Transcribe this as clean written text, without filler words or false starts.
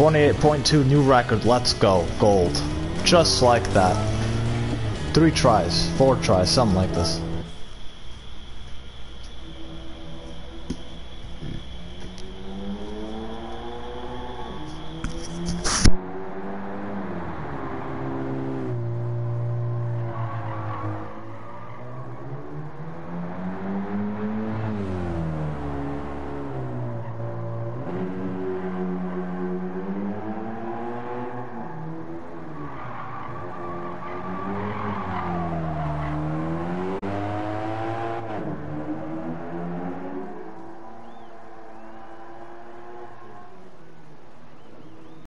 28.2 new record, let's go. Gold. Just like that. 3 tries, 4 tries, something like this.